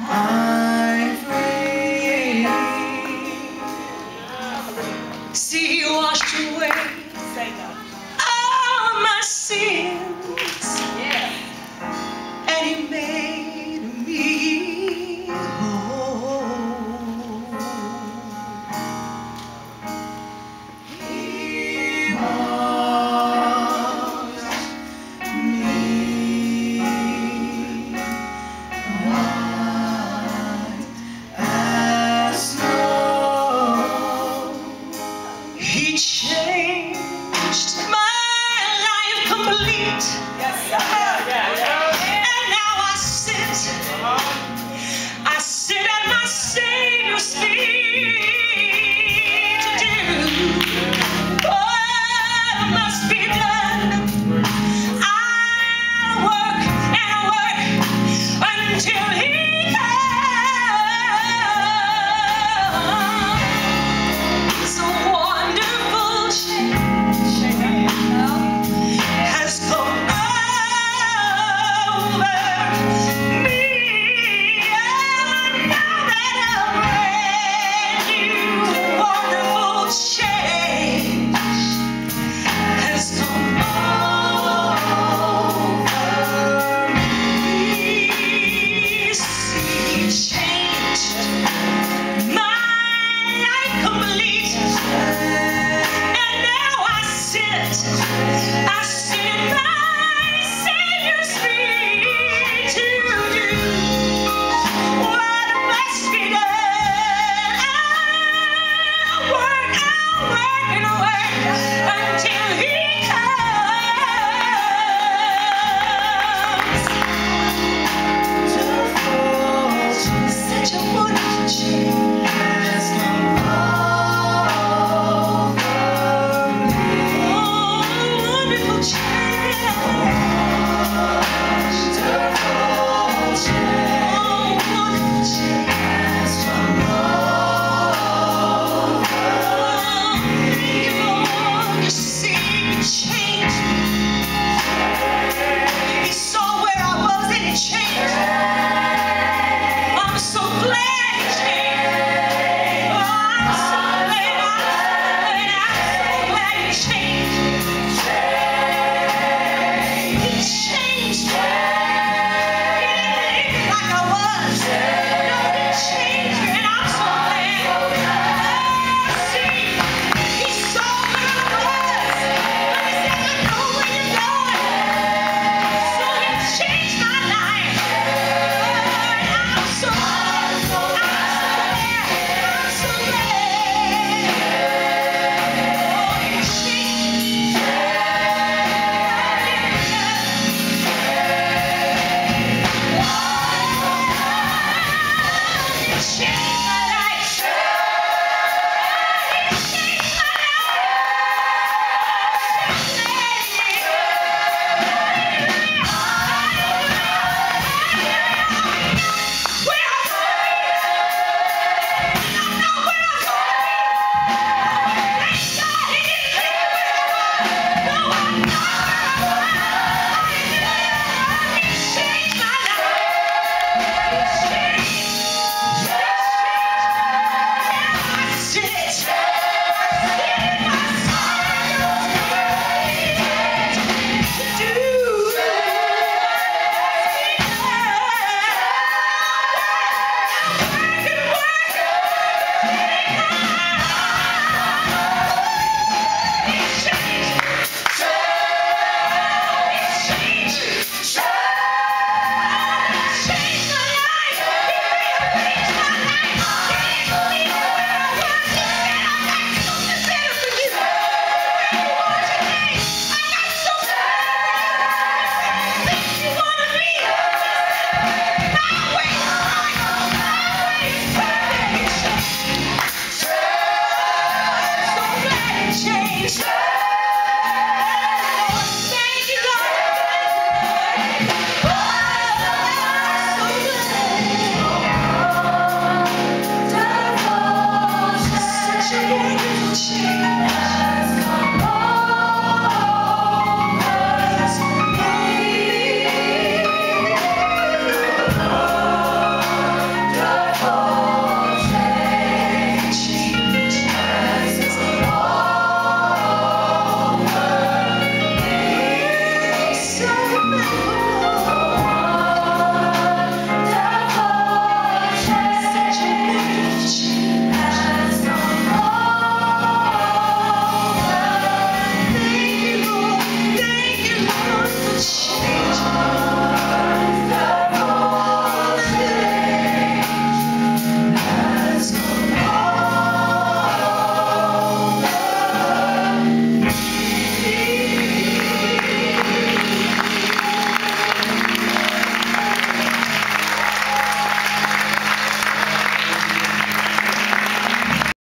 I'm free. See, He washed away all my sins, and He made me whole. He washed me white as snow. He changed my life complete. Yes, sir. And now I sit at my Savior's feet to do what must be done. I'll work and work until He comes. A wonderful change has come over me. Now that a brand new wonderful change has come over me. See, He changed my life complete, and now I sit at my Savior's feet to do what must be done. I'll work and work until He comes. Such a wonderful change has come over me. Oh, wonderful change. Wonderful change. Oh, wonderful change has come over me. You see, He changed me. He saw where I was and He changed me. I'm so glad He changed. Oh, I'm so glad He changed. He changed me. He didn't leave me like I was. No, He changed me, and I'm so glad. See, He saw where I was, but He said, I know where you're going. So He changed my life. I'm so glad. Oh, He changed me. He changed my life. He changed my life.